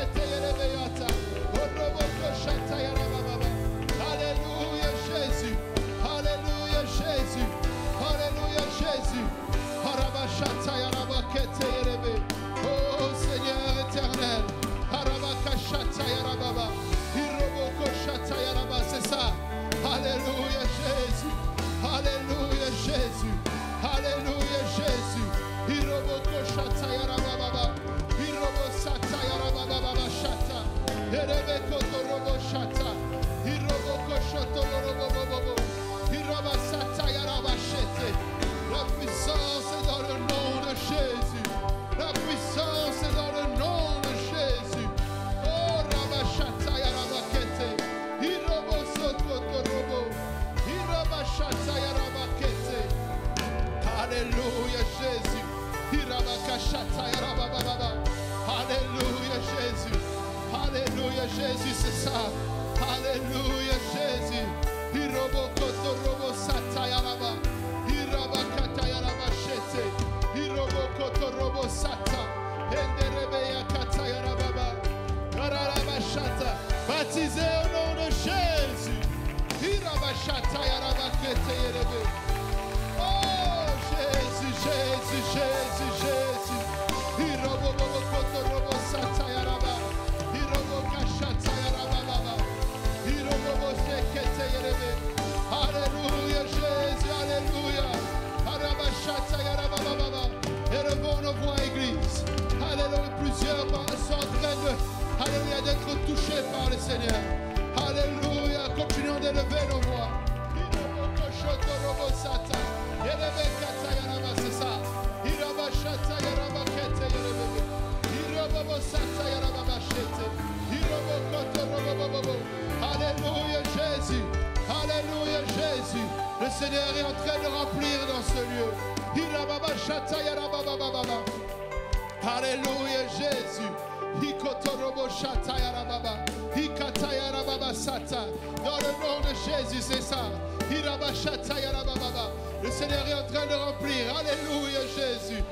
Alléluia Jésus. Alléluia Jésus. Alléluia Jésus. Oh Seigneur éternel. C'est ça. Alléluia Jésus. Alléluia Jésus. Alléluia Jésus. La puissance est dans le nom de Jésus. La puissance est dans le nom de Jésus. Oh Rabashata Yarabakete. Hirobo Sokotorobo. Hirabashata Yarabakete. Alléluia Jésus. Hirabakashata Yarabababa. Alléluia Jésus. Alléluia Jésus, c'est ça. Alléluia Jésus. Hirobo Kotorobo Sata Yaraba. Hirabakata Yarabashete. Hirobo Kotorobo Sata. Henderebeya Kata Yarababa. Yarabashata. Baptisé au nom de Jésus. Hirabashata Yarabakete Yerebe. Oh Jésus, Jésus, Jésus, Jésus. Hirobo Kotorobo Sata Yaraba. Hirobo Kashata Yarababa. Hirobo Sekete Yerebe. Alléluia Jésus, alléluia. Arabashata Yarababa. Élevons nos voix, Église. Alléluia, plusieurs sont en train de, alléluia, d'être touchés par le Seigneur. Alléluia, continuons d'élever nos voix. C'est ça. Alléluia Jésus. Alléluia Jésus. Le Seigneur est en train de remplir dans ce lieu. Alléluia Jésus. Dans le nom de Jésus, c'est ça. Le Seigneur est en train de remplir. Alléluia Jésus.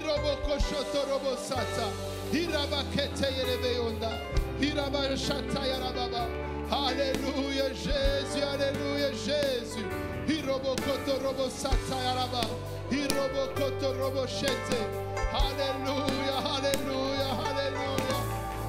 Alléluia Jésus, alléluia Jésus. Alléluia, alléluia, alléluia.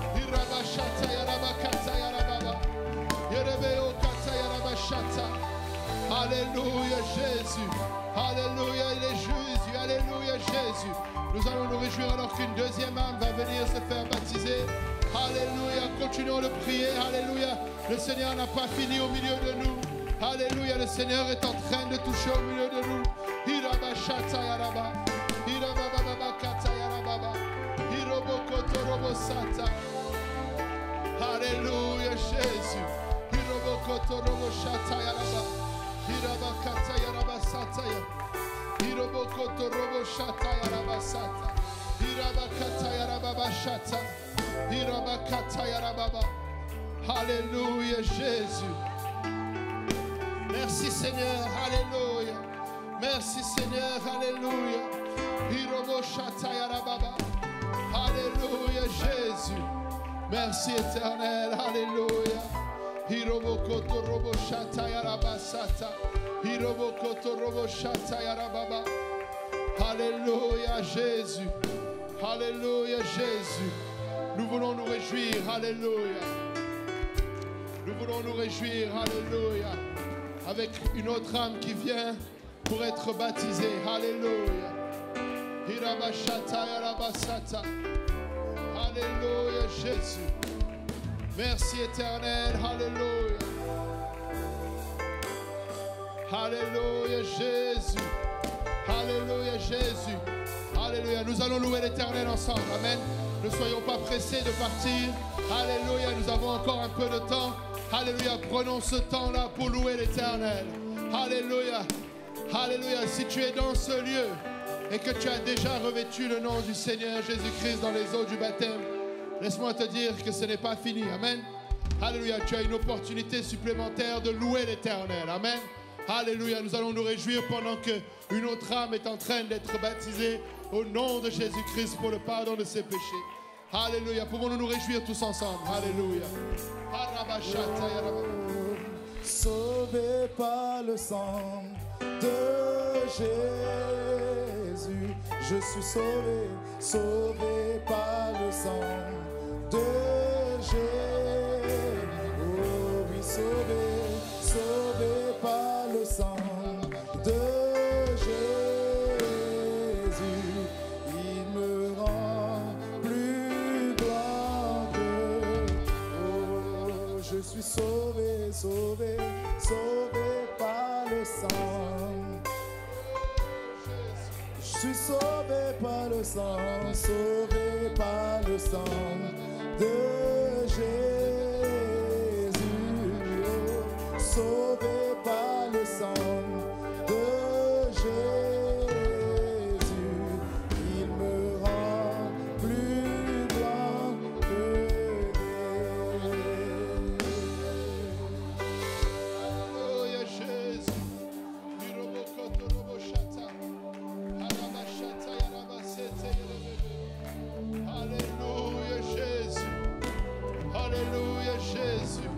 Alléluia Jésus. Alléluia, il est Jésus. Alléluia Jésus. Nous allons nous réjouir alors qu'une deuxième âme va venir se faire baptiser. Alléluia, continuons de prier. Alléluia, le Seigneur n'a pas fini au milieu de nous. Alléluia, le Seigneur est en train de toucher au milieu de nous. Hirabashata yaraba. Hirabababakata yarababa. Hirobokotorobo-sata. Alléluia Jésus. Hirobokotorobo-shata yaraba. Hirabakata yarabasata ya. Hirobokotorobo-shata yarabasata. Hirabakata yarababashata. Hirabakata yarababa. Alléluia Jésus. Merci Seigneur, alléluia. Merci Seigneur, alléluia. Hirobo-shata yarababa. Alléluia Jésus. Merci éternel, alléluia. Hirobokotorobo-shata yarabasata. Hirobokotorobo-shata yarababa. Alléluia Jésus. Alléluia Jésus. Nous voulons nous réjouir, alléluia. Nous voulons nous réjouir, alléluia, avec une autre âme qui vient pour être baptisée, alléluia. Hirabashata yarabasata. Alléluia Jésus. Merci éternel, alléluia. Alléluia Jésus. Alléluia Jésus. Alléluia. Nous allons louer l'Éternel ensemble, amen. Ne soyons pas pressés de partir. Alléluia, nous avons encore un peu de temps. Alléluia, prenons ce temps-là pour louer l'Éternel. Alléluia, alléluia. Si tu es dans ce lieu et que tu as déjà revêtu le nom du Seigneur Jésus-Christ dans les eaux du baptême, laisse-moi te dire que ce n'est pas fini. Amen. Alléluia, tu as une opportunité supplémentaire de louer l'Éternel. Amen. Alléluia, nous allons nous réjouir pendant qu'une autre âme est en train d'être baptisée au nom de Jésus-Christ pour le pardon de ses péchés. Alléluia. Pouvons-nous nous réjouir tous ensemble? Alléluia. Sauvé par le sang de Jésus, je suis sauvé, sauvé par le sang de Jésus. Oh oui, sauvé, sauvé par le sang de Jésus. Il me rend plus grand que oh, je suis sauvé, sauvé, sauvé par le sang. Je suis sauvé par le sang, sauvé par le sang de Jésus. Oh, sauvé par le sang de Jésus. Il me rend plus blanc que Alléluia, Jésus. Alléluia, Jésus. Alléluia, Jésus.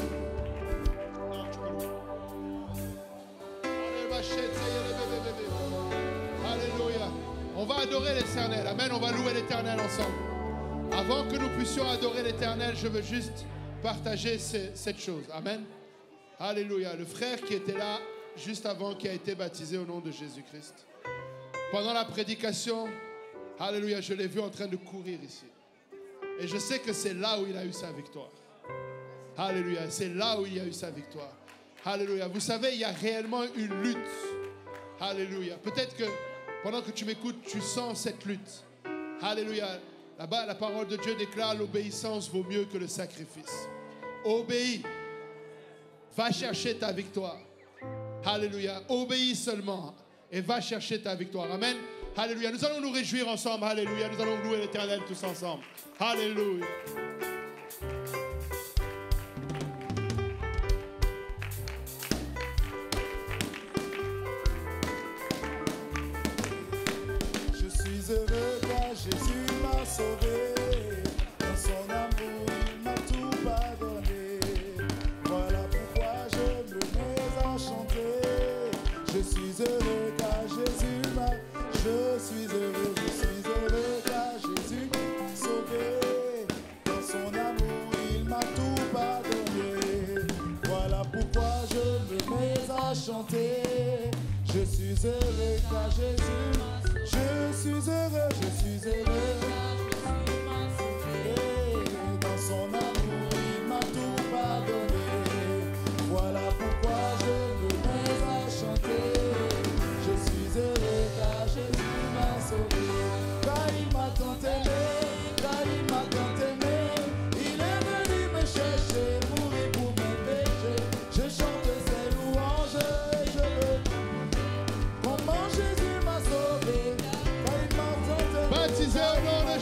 Alléluia. On va adorer l'Éternel. Amen. On va louer l'Éternel ensemble. Avant que nous puissions adorer l'Éternel, je veux juste partager cette chose. Amen. Alléluia. Le frère qui était là juste avant, qui a été baptisé au nom de Jésus-Christ. Pendant la prédication, alléluia, je l'ai vu en train de courir ici. Et je sais que c'est là où il a eu sa victoire. Alléluia, c'est là où il a eu sa victoire. Alléluia. Vous savez, il y a réellement une lutte. Alléluia. Peut-être que pendant que tu m'écoutes, tu sens cette lutte. Alléluia. Là-bas, la parole de Dieu déclare l'obéissance vaut mieux que le sacrifice. Obéis. Va chercher ta victoire. Alléluia. Obéis seulement et va chercher ta victoire. Amen. Alléluia. Nous allons nous réjouir ensemble. Alléluia. Nous allons louer l'Éternel tous ensemble. Alléluia. Je suis heureux car Jésus m'a sauvé. Dans son amour, il m'a tout pardonné. Voilà pourquoi je me mets à chanter. Je suis heureux car Jésus m'a. Je suis heureux car Jésus m'a sauvé. Dans son amour, il m'a tout pardonné. Voilà pourquoi je me mets à chanter. Je suis heureux car Jésus m'a. Je suis heureux, je suis heureux. Dans son amour, il m'a tout pardonné. Voilà pourquoi je me mets à chanter. Je suis heureux car Jésus m'a sauvé. Car il m'a tant aimé, car il m'a tant aimé. Il est venu me chercher, mourir pour mes péchés. Je chante ses louanges et je le. Comment Jésus m'a sauvé. Baptisé au nom de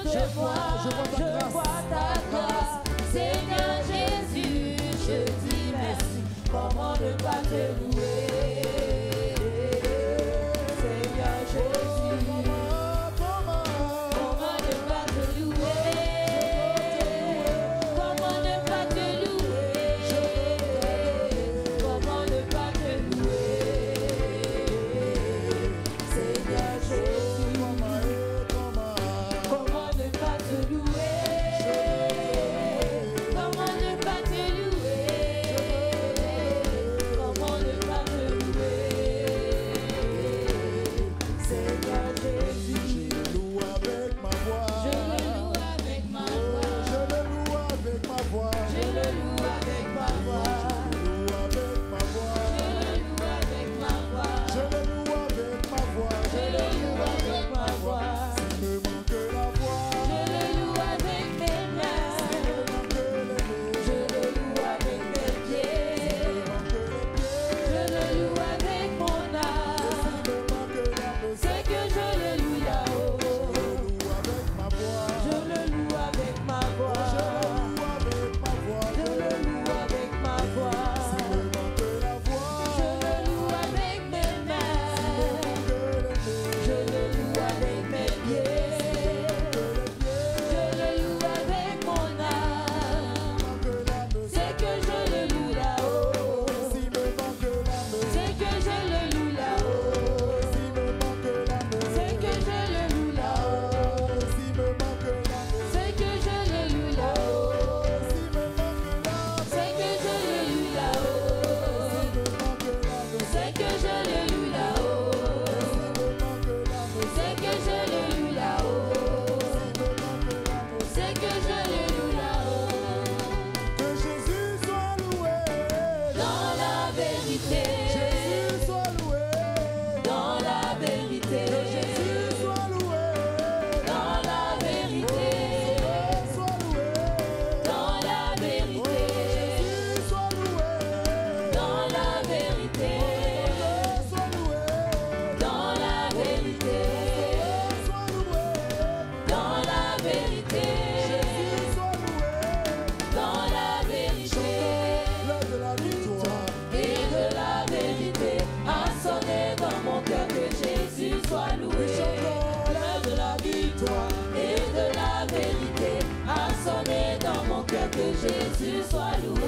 Je vois ta grâce. Seigneur Jésus, je dis merci. Comment ne pas te louer? Seigneur Jésus, comment ne pas te louer? Comment ne pas te louer? Comment ne pas te louer? Seigneur Jésus, comment ne pas te louer? Comment ne pas te louer? Comment ne pas te louer? Seigneur Jésus, Je le loue avec ma voix. je le loue avec ma voix. Je le loue avec ma voix. Je le loue avec ma voix. Je le loue avec ma voix. Je le loue avec ma voix. S'il me manque la voix, Je le loue avec mes mains. Je le loue avec mes pieds. Je le loue avec mon âme. C'est que je le loue là-haut. Je le loue avec ma voix. Je le loue avec ma voix. Je le loue avec mes mains. Je le loue avec mes pieds. Je le loue avec mon âme. C'est que je le loue là-haut. C'est que je le loue là-haut. C'est que je le loue là-haut. C'est que je le loue là-haut. C'est que je le loue là-haut. C'est que je le loue là-haut. C'est que je le loue là-haut. C'est que je le loue là-haut. Que Jésus soit loué. Dans la vérité. Jésus soit loué. Dans la vérité. Jésus soit loué. Dans la vérité. Soit loué. Dans la vérité. Jésus soit loué. Dans la vérité. Soit loué. Dans la vérité. Soit loué. Dans la vérité. Jésus soit loué. Dans la vérité. L'heure de la victoire. Et de la vérité a sonné dans mon cœur que Jésus soit loué. L'heure de la victoire et de la vérité a sonné dans mon cœur que Jésus soit loué.